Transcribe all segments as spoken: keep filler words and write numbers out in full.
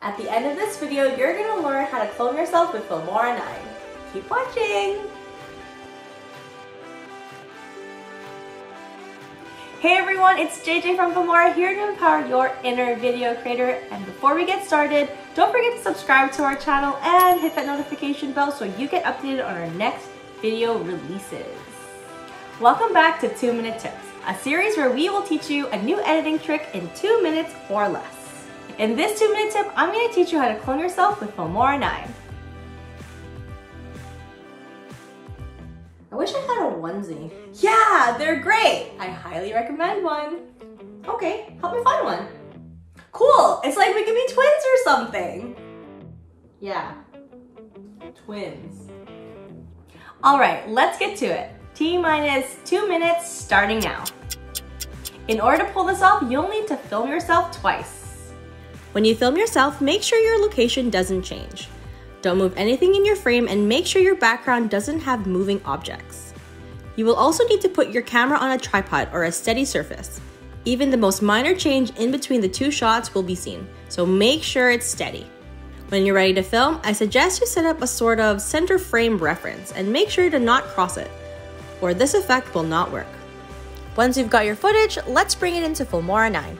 At the end of this video, you're going to learn how to clone yourself with Filmora nine. Keep watching! Hey everyone, it's J J from Filmora here to empower your inner video creator. And before we get started, don't forget to subscribe to our channel and hit that notification bell so you get updated on our next video releases. Welcome back to two minute Tips, a series where we will teach you a new editing trick in two minutes or less. In this two minute tip, I'm going to teach you how to clone yourself with Filmora nine. I wish I had a onesie. Yeah, they're great. I highly recommend one. Okay, help me find one. Cool, it's like we could be twins or something. Yeah, twins. All right, let's get to it. T minus two minutes starting now. In order to pull this off, you'll need to film yourself twice. When you film yourself, make sure your location doesn't change. Don't move anything in your frame and make sure your background doesn't have moving objects. You will also need to put your camera on a tripod or a steady surface. Even the most minor change in between the two shots will be seen, so make sure it's steady. When you're ready to film, I suggest you set up a sort of center frame reference and make sure to not cross it, or this effect will not work. Once you've got your footage, let's bring it into Filmora nine.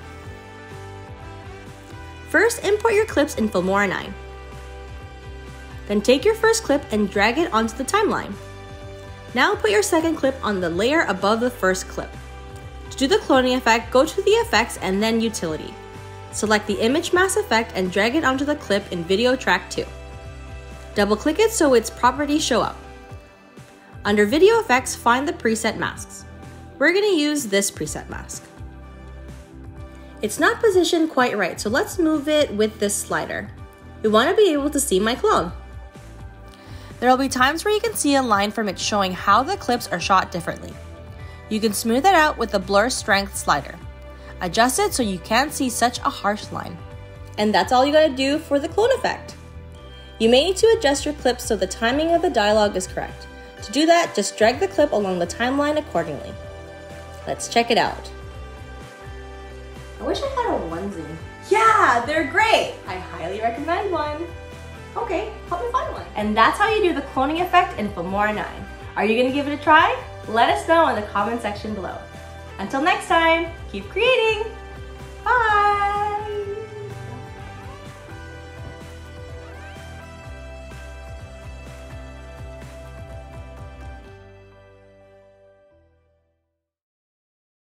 First, import your clips in Filmora nine. Then take your first clip and drag it onto the timeline. Now put your second clip on the layer above the first clip. To do the cloning effect, go to the Effects and then Utility. Select the Image Mask effect and drag it onto the clip in Video Track two. Double-click it so its properties show up. Under Video Effects, find the preset masks. We're going to use this preset mask. It's not positioned quite right, so let's move it with this slider. We want to be able to see my clone. There will be times where you can see a line from it showing how the clips are shot differently. You can smooth it out with the Blur Strength slider. Adjust it so you can't see such a harsh line. And that's all you gotta do for the clone effect. You may need to adjust your clips so the timing of the dialogue is correct. To do that, just drag the clip along the timeline accordingly. Let's check it out. I wish I had a onesie. Yeah, they're great. I highly recommend one. Okay, help me find one. And that's how you do the cloning effect in Filmora nine. Are you gonna give it a try? Let us know in the comment section below. Until next time, keep creating!